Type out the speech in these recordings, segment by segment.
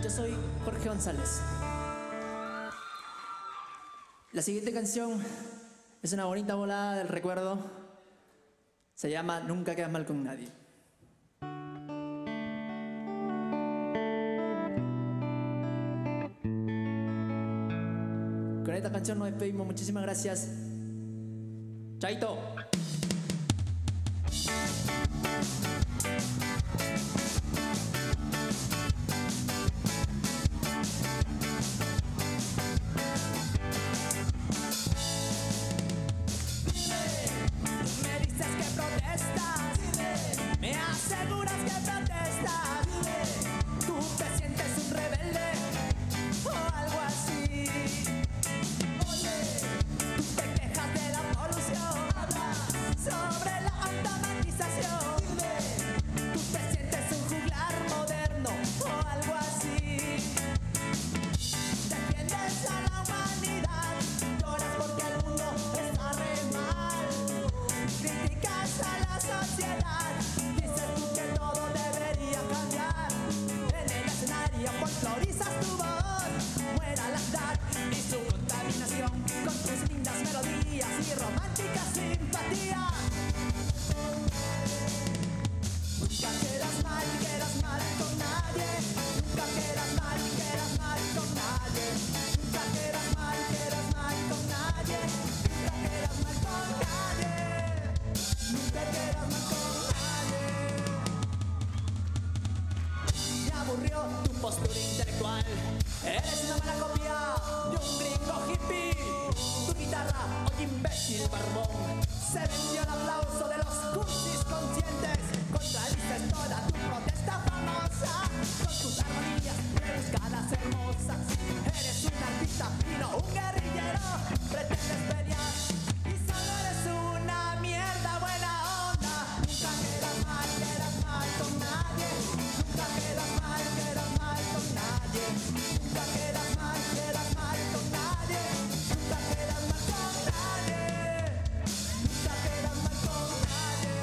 Yo soy Jorge González. La siguiente canción es una bonita volada del recuerdo. Se llama Nunca quedas mal con nadie. Con esta canción nos despedimos. Muchísimas gracias. Chaito. Me aseguras que protestas. Tú te sientes un rebelde o algo así. Oye, tú te quejas de la polución, hablas sobre la automatización. Tú te sientes un juglar moderno o algo así. Defiendes a la humanidad, lloras porque el mundo está re mal. Criticas a la sociedad, dices tú que todo debería cambiar. En el escenario folclorizas tu voz, muera la edad y su contaminación, con tus lindas melodías y romántica simpatía. Nunca quedas mal con nadie. Nunca quedas mal con nadie. Nunca quedas mal con nadie. Nunca quedas mal con nadie. Nunca quedas mal con nadie. Me aburrió tu postura intelectual. Eres una mala copia de un gringo hippie. Tu guitarra, oye imbécil barbón, se vendió el aplauso de los cursis conscientes. Contradices toda tu protesta famosa con tus armonías rebuscadas hermosas. Eres un artista y no un guerrillero. Pretendes pelear y solo eres una mierda buena onda. Nunca quedas mal con nadie. Nunca quedas mal con nadie. Nunca quedas mal con nadie. Nunca quedas mal con nadie. Nunca quedas mal con nadie.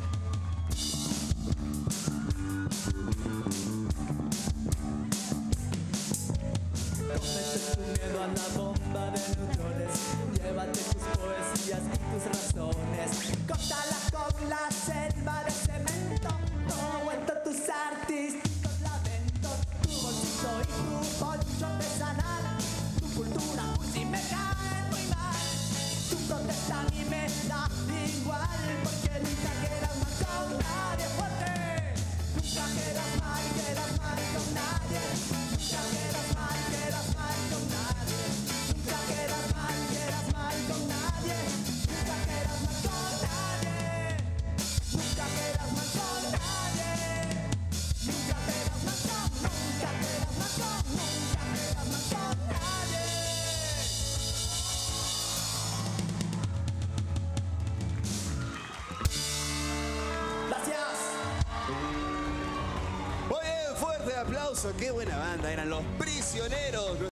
Comete tu miedo a la bomba de neutrones. Llévate tus poesías y tus razones. Córtala con la selva de cemento. No aguanto tus artísticos lamentos. Tu bolsito y tu poncho artesanal. Tu cultura cursi me cae muy mal. Tu protesta a mí me da igual, porque nunca quedas mal con nadie. Fuerte. Nunca quedas mal con nadie. Nunca quedas mal con nadie. Nunca quedas mal con nadie. Nunca quedas mal con nadie. Nunca quedas mal con nadie. Nunca quedas mal con, nunca quedas mal con, nunca quedas mal con nadie. Gracias. Muy bien, fuerte aplauso, qué buena banda, eran Los Prisioneros.